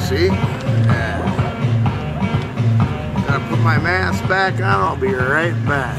see? Yeah. Gotta put my mask back on. I'll be right back.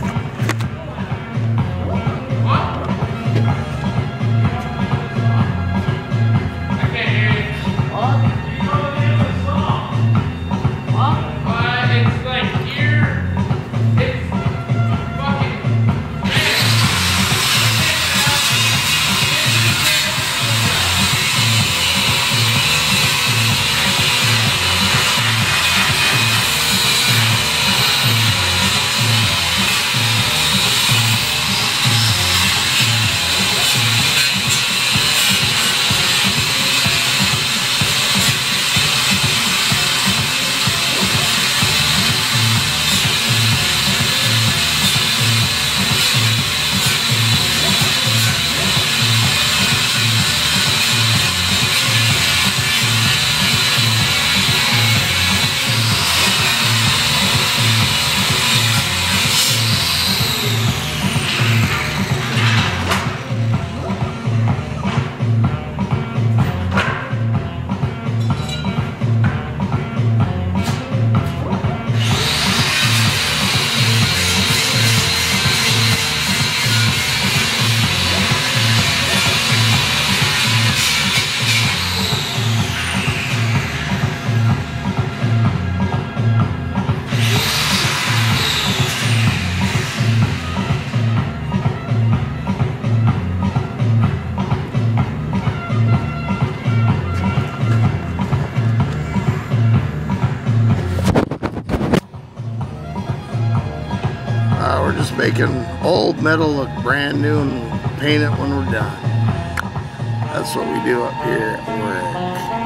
We're just making old metal look brand new and paint it when we're done. That's what we do up here at work.